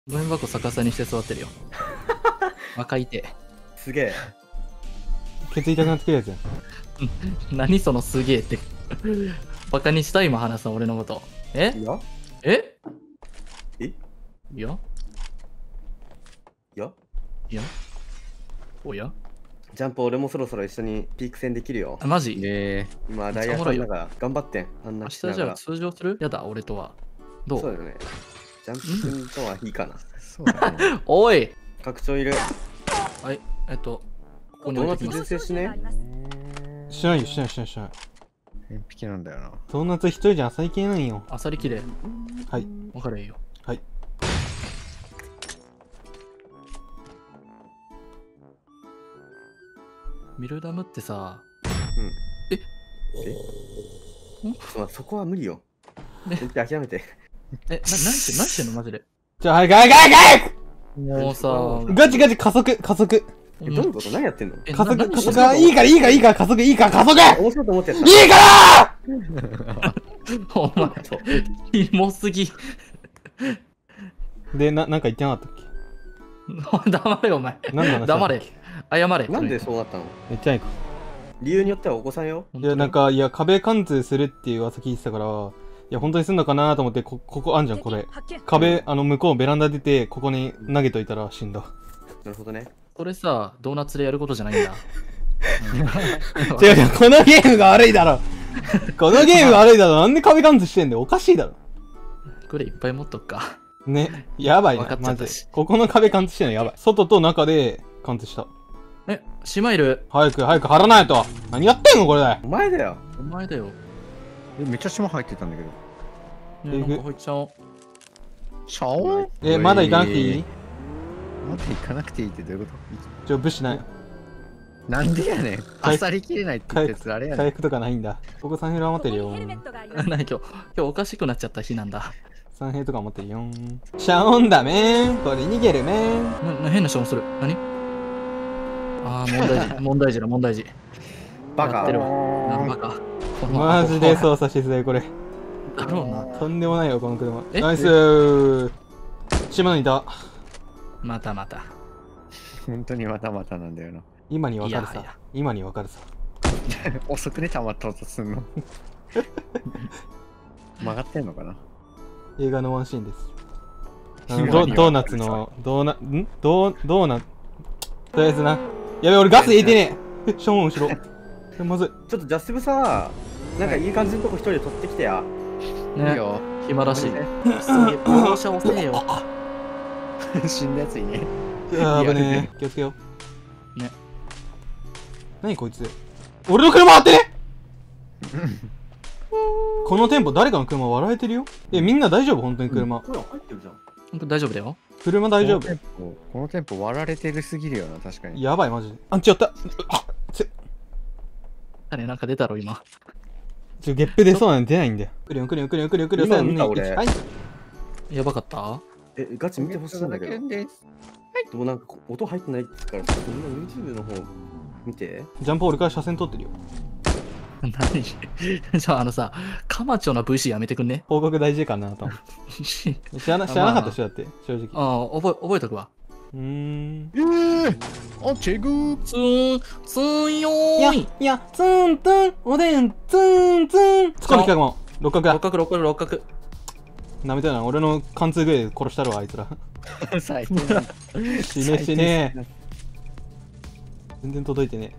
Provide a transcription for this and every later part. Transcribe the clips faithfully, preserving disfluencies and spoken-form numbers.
ゴミ箱逆さにして座ってるよ。赤い手。 すげえ。 ケツ痛くなってくるやつやん。 何そのすげえって。バカにした今話すの俺のこと。えいやええいやいやいやおやジャンプ俺もそろそろ一緒にピーク戦できるよ。 あ、マジえ今、大学だから頑張ってん。あんな明しながら日じゃあ通常するやだ、俺とは。どうそうだよね。ジャンプ戦とはいいかな。 そうだね。 おい拡張いる。 はい、えっと、ここにドー置いてきます。 ナツ純正しね。 しないよ、しないしないしない。 偏僻なんだよな。 ドーナツ一人じゃ浅い系なんよ。 あさりきれい。 はい。 わかるよ。 はい。 ミルダムってさ、 えちょっと待ってそこは無理よ。 え絶対諦めて。 え、な、何してん何してんのマジで。 じゃあ、早く早く早くもうさ、 ガチガチ加速、加速。 えどういうこと何やってんのえ加速、 な加速。 何あいいから、いいから、いいから、加速、いいから、加速面白いと思ってやった。 いいからお前、キモすぎ。 で、な、なんか言ってなかったっけ黙れよ、お前。 何の話だ黙れ。謝れ。 なんでそうなったの言ってないか。 理由によってはお子さんよ。 いや、なんか、いや、壁貫通するっていう噂聞いてたから、いや、本当にすんのかなと思って、こ、ここあんじゃん、これ。壁、あの、向こうベランダ出て、ここに投げといたら死んだ。 なるほどね。 それさ、ドーナツでやることじゃないんだ。 違う違う、このゲームが悪いだろこのゲームが悪いだろなんで壁貫通してんだよおかしいだろこれいっぱい持っとくか。 ね、やばいな、 分かっちゃマったしジで。ここの壁貫通してんのやばい。外と中で貫通した。 え、島いる。 早く早く貼らないと何やってんのこれでお前だよ。 お前だよ。 え、めっちゃ島入ってたんだけど。 ね、なんか入っちゃおう。 シャオえ、まだ行かなくていいまだ行かなくていいってどういうこちょ、物資ない。 となんでやねん。あさりきれないって言ったやつあれやねん。 回復とかないんだ。ここさん平余ってるよ。 何今日、今日おかしくなっちゃった日なんだ。 さん平とか余ってるよ。シャオンだめん。これ逃げるめん。 な、な変なションする。何あー、問題児、問題児だ、問題児。 バカやってる。わ。なバカ。このマジで操作しづらいこれ。 だろうな。 とんでもないよ、この車。 えナイスー。島にいた。 またまた。 本当にまたまたなんだよな。 今にわかるさいやいや。 今にわかるさ。 遅くね、たまったとすんの。曲がってんのかな。 映画のワンシーンです。あの今にわかるさドドーナツの、ドーナ、んドー、ドーナ、とりあえずな。やべ、俺ガス入れてねえ。ショーン後ろ。えまずい。 ちょっとジャスティブさ、なんかいい感じのとこ一人で取ってきてや。 ね、 いいよ。 暇だし。すげねえ、放射遅えよ。 死んだやついね。 やばリアルね気をつけよう。 ね。 何こいつ。俺の車あってねこの店舗誰かの車割られてるよ。え、みんな大丈夫本当に車。 これ入ってるじゃん。 ほんと大丈夫だよ。 車大丈夫この店舗この店舗割られてるすぎるよな、確かに。 やばいマジで。あ、違った。あ、ちょ、 誰なんか出たろ、今。 ちょ、ゲップ出そうなんで出ないんだよ。くるよくるよくるよくるよくるよ。 今見た俺はい。 やばかったえ、ガチ見てほしいんだけど。でもなんかこ音入ってないって言うから、みんな YouTube の方見て。 ジャンプ俺から車線取ってるよ。 何じゃあ、あのさ、カマチョな ブイシー やめてくんね。 報告大事かなと思って。知らな知らなかったでしょだって正直。 ああ、覚え、覚えとくわ。 うーん。 えー、あ、チェグー。 つーん、つーんよいやーい。 いやツンツンおでんツンツン。ツコの企画も六角だ。 六角、六角、六角。 なめたよな。俺の貫通ぐらいで殺したろあいつら。 最低。 死ね死ね。全然届いてね。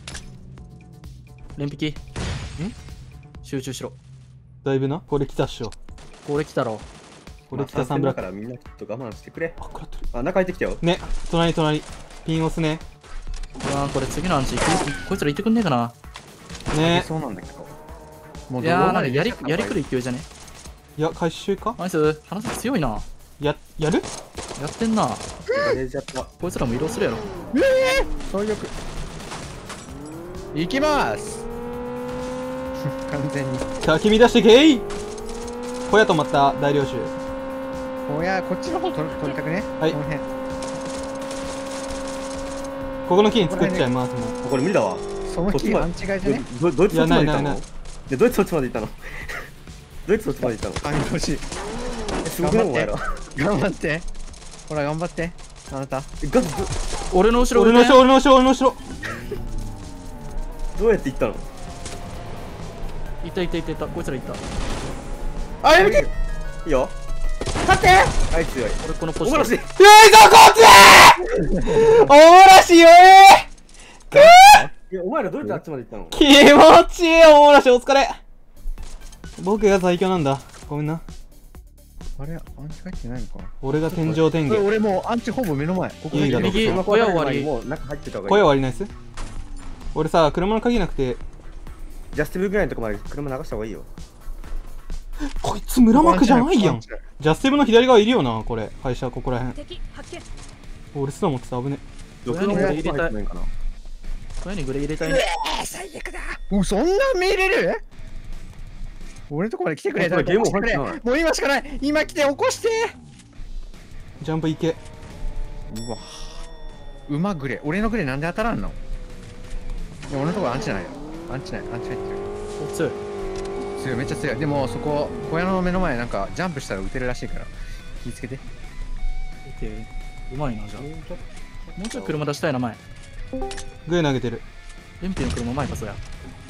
連引き。ん集中しろ。 だいぶな。これ来たっしょ。 これ来たろ。 これ来たサンブラック。 だからみんなちょっと我慢してくれ。 あ、食らってる。 あ、中入ってきたよ。 ね、隣隣。ピン押すね。 うわーこれ次のアンチ、ここいつら言ってくんねえかな。 ね。 そうなんだけど。もいやー、なんかでやり、やりくる勢いじゃね。 いや、回収かナイス、話強いな。 や、やるやってんな。 ガレージやった。 こいつらも移動するやろ。 最悪。行きます完全に。 さあ、君出してけい小屋止まった大領主。 おや、こっちの方取り取りたくね。 はいこの辺。 ここの木に作っちゃいますもん。 これ無理だわ。 その木勘違いじゃね。 どどどいつそっちまで行ったのいやないないないでどいつそっちまで行ったのどいつそっちまで行ったの看護師。 えすごくないお前ら。 頑張って。 ほら、頑張って。あなた。 えガチど俺の後ろ俺の後ろ、俺の後ろ、俺の後ろ。 どうやって行ったの？ いたいたいたいた。こいつらいた。 あ、やめていいよ。立ってあいつ強い。 俺このポジション。 おもろしよいぞ、こっちおもらしよえくいや、お前らどうやってあっちまで行ったの？ ー気持ちいいおもらしお疲れ。僕が最強なんだ。ごめんな。 あれ、アンチ入ってないのか。 俺が天井天これ下。 俺もうアンチほぼ目の前。ここいいだろ右、 車小屋終わり。 もう中入ってた方がいい。 声割りナイス。俺さ、車の鍵なくて。 ジャスティブぐらいのとこまで車流した方がいいよ。 こいつ村幕じゃないやん。ジャスティブの左側いるよな、これ。会社ここらへん。俺すら持ってた、危ね。 どこに入ってないかな。 小屋にグレー入れたいね。 最悪だ。もうそんな見れる？俺のとこまで来てくれ。 ゲーム入ってない。 もう今しかない。今来て起こして。 ジャンプいけ。 うわ。馬グレ。俺のグレなんで当たらんの？いや俺のとこアンチじゃないよ。アンチない。アンチ入ってる。 お強い。 強い、めっちゃ強い。でもそこ小屋の目の前なんかジャンプしたら撃てるらしいから気をつけて。 うまいな、じゃあ。もうちょい車出したいな、前。 グー投げてる。 エンピの車前か、そや。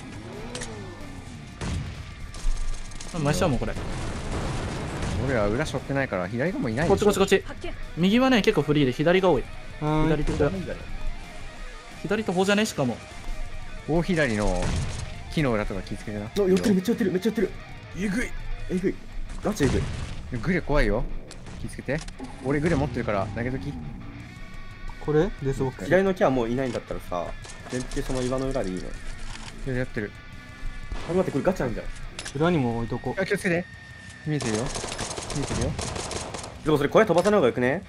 前しちゃうもん、これ。 俺は裏背負ってないから左がもういないこっちこっちこっち。右はね、結構フリーで左が多い。 はーい。 左と小屋。左と方じゃね、しかも。 大左の木の裏とか気をつけてな。 寄ってる、めっちゃ寄ってる、めっちゃ寄ってる。えぐい。えぐい。ガチえぐい。 グレ怖いよ。気をつけて。俺グレ持ってるから投げとき。 これデスボックス。 左の木はもういないんだったらさ、全然その岩の裏でいいね。 やってる。 あ、待って、これガチなんじゃん。 裏にも置いとこあ、気をつけて。見えてるよ。見えてるよ。 でもそれ小屋飛ばさない方がよくね？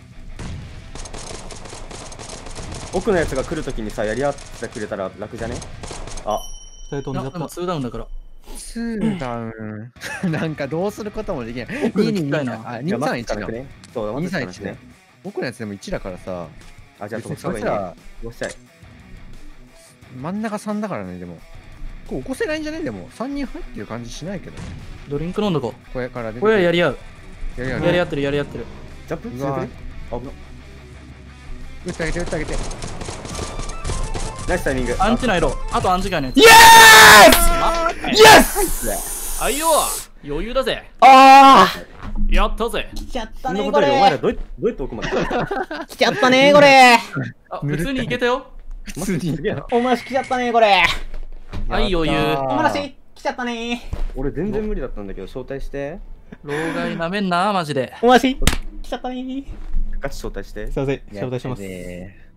奥のやつが来るときにさ、やり合ってくれたら楽じゃね？あ、 う。二人飛んじゃあ、でもった。 ツーダウンだから。 ツーダウン。なんかどうすることもできない。 奥のにに機械なあ、にさんいちな。 ね。そう、待にさんいちってたんですねね。。僕のやつでもいちだからさ。 あ、じゃあ飛ばしたそいつ方がいいね。 ら飛ばしたい。 真ん中さんだからね、でも。これ起こせないんじゃね？でもさんにん入ってる感じしないけどね。 ドリンク飲んどこ小屋から出う。 て小屋やり合う。 やり合うやり合ってる、やり合ってる。 ジャンプうわ強くね？あ、危な。 撃ってあげて撃ってあげて。 ナイスタイミング。 アンチの色。あとアンチ外のやつ。 イエースイエスあいよ余裕だぜ。 あやったぜ。 ー来ちゃっそんなことよりお前らどうやどうやって奥まで来たの？ 来ちゃったねこれあ、普通にいけたよ。 普通にすげえな。 おもらし来ちゃったねこれはい、余裕。 やったーおもらし来ちゃったね俺全然無理だったんだけど、招待して。 老害なめんな、マジで。 おもらし来ちゃったねガチ招待して。 すいません招待しますやってね